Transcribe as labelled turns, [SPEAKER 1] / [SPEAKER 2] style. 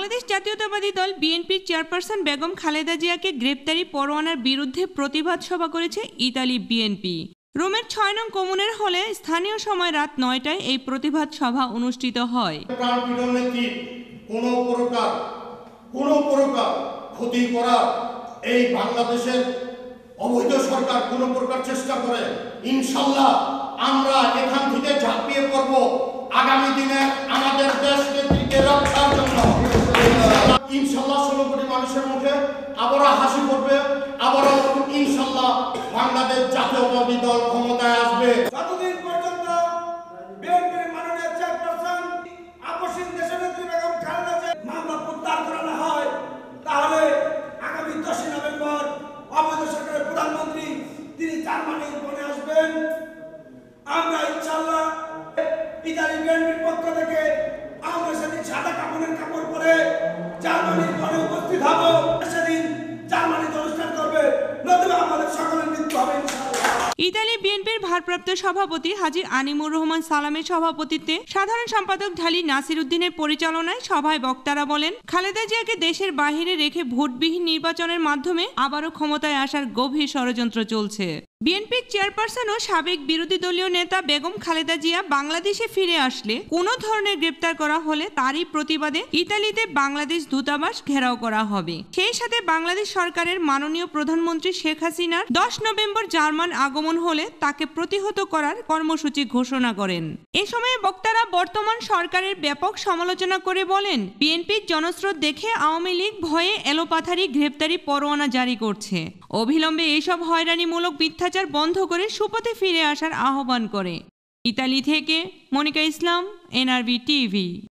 [SPEAKER 1] বাংলাদেশ জাতীয়তাবাদী দল বিএনপির চেয়ারপারসন বেগম খালেদা জিয়াকে গ্রেপ্তারি পরোয়ানার বিরুদ্ধে প্রতিবাদ সভা করেছে ইতালি বিএনপি। রোমের ৬ নং কমুনের হলে স্থানীয় সময় রাত ৯টায় এই প্রতিবাদ সভা অনুষ্ঠিত হয়।
[SPEAKER 2] কোনো প্রকার ক্ষতি করার এই বাংলাদেশের অবৈধ সরকার কোনো প্রকার চেষ্টা করে, ইনশাল্লাহ আমরা এখান থেকে ঝাঁপিয়ে পড়ব আগামী দিনে আমাদের দেশকে টিকে রক্ষার জন্য। ইনশাল্লাহ ১৬ কোটি মানুষের মুখে আবারও হাসি পড়বে, আবারও ইনশাল্লাহ বাংলাদেশ জাতীয়তাবাদী দল ক্ষমতায় আসবে।
[SPEAKER 3] যতদিন পর্যন্ত বিএনপির মাননীয় চেয়ারপারসন আপসীন দেশনেত্রী বেগম খালেদা জিয়ার মামলা প্রত্যাহার করা না হয়, তাহলে আগামী 10 নভেম্বর অবৈধ সরকারের প্রধানমন্ত্রী তিনি জার্মানির বনে আসবেন। আমরা ইনশাআল্লাহ ইতালি বিএনপির পক্ষ থেকে আমরা সেদিন সাদা কাপড় পরে জার্মানির বনে উপস্থিত হব। সেদিন জার্মানিতে অনুষ্ঠান করবে, নতুবা আমাদের সকলের মৃত্যু হবে ইনশাআল্লাহ।
[SPEAKER 1] ইতালি বিএনপির ভারপ্রাপ্ত সভাপতি হাজী আনিমুর রহমান সালামের সভাপতিত্বে সাধারণ সম্পাদক ঢালী নাসির উদ্দিনের পরিচালনায় সভায় বক্তারা বলেন, খালেদা জিয়াকে দেশের বাহিরে রেখে ভোটবিহীন নির্বাচনের মাধ্যমে আবারও ক্ষমতায় আসার গভীর ষড়যন্ত্র চলছে। বিএনপির চেয়ারপারসন ও সাবেক বিরোধী দলীয় নেতা বেগম খালেদা জিয়া বাংলাদেশে ফিরে আসলে কোনো ধরনের গ্রেপ্তার করা হলে তারই প্রতিবাদে ইতালিতে বাংলাদেশ দূতাবাস ঘেরাও করা হবে। সেই সাথে বাংলাদেশ সরকারের মাননীয় প্রধানমন্ত্রী শেখ হাসিনার 10 নভেম্বর জার্মান আগমন হলে তাকে প্রতিহত করার কর্মসূচি ঘোষণা করেন। এ সময় বক্তারা বর্তমান সরকারের ব্যাপক সমালোচনা করে বলেন, বিএনপির জনস্রোত দেখে আওয়ামী লীগ ভয়ে এলোপাথারি গ্রেপ্তারি পরোয়ানা জারি করছে। অবিলম্বে এইসব হয়রানিমূলক মিথ্যাচার বন্ধ করে সুপথে ফিরে আসার আহ্বান করে। ইতালি থেকে মনিকা ইসলাম, NRB TV।